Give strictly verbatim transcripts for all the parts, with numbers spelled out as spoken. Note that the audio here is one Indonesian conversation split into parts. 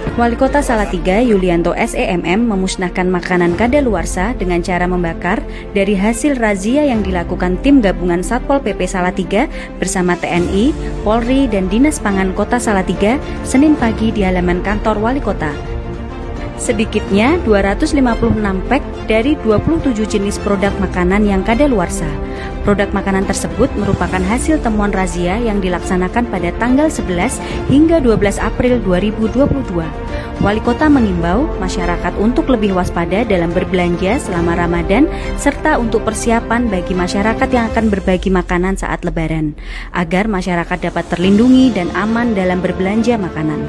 Wali Kota Salatiga Yulianto S E M M memusnahkan makanan kadaluarsa dengan cara membakar dari hasil razia yang dilakukan tim gabungan Satpol P P Salatiga bersama T N I, Polri, dan Dinas Pangan Kota Salatiga Senin pagi di halaman kantor Wali Kota. Sedikitnya dua ratus lima puluh enam pak dari dua puluh tujuh jenis produk makanan yang kadaluarsa. Produk makanan tersebut merupakan hasil temuan razia yang dilaksanakan pada tanggal sebelas hingga dua belas April dua ribu dua puluh dua. Wali Kota mengimbau masyarakat untuk lebih waspada dalam berbelanja selama Ramadan serta untuk persiapan bagi masyarakat yang akan berbagi makanan saat Lebaran, agar masyarakat dapat terlindungi dan aman dalam berbelanja makanan.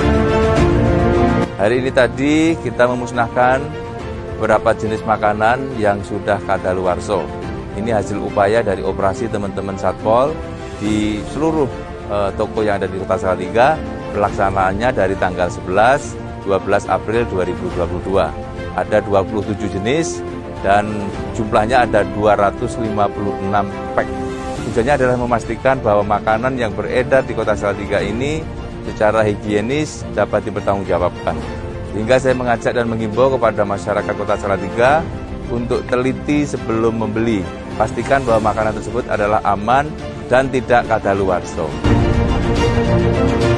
Hari ini tadi kita memusnahkan beberapa jenis makanan yang sudah kadaluarsa. Ini hasil upaya dari operasi teman-teman Satpol di seluruh eh, toko yang ada di Kota Salatiga. Pelaksanaannya dari tanggal sebelas sampai dua belas April dua ribu dua puluh dua. Ada dua puluh tujuh jenis dan jumlahnya ada dua ratus lima puluh enam pak. Tujuannya adalah memastikan bahwa makanan yang beredar di Kota Salatiga ini secara higienis dapat dipertanggungjawabkan. Sehingga saya mengajak dan menghimbau kepada masyarakat Kota Salatiga untuk teliti sebelum membeli. Pastikan bahwa makanan tersebut adalah aman dan tidak kadaluarsa.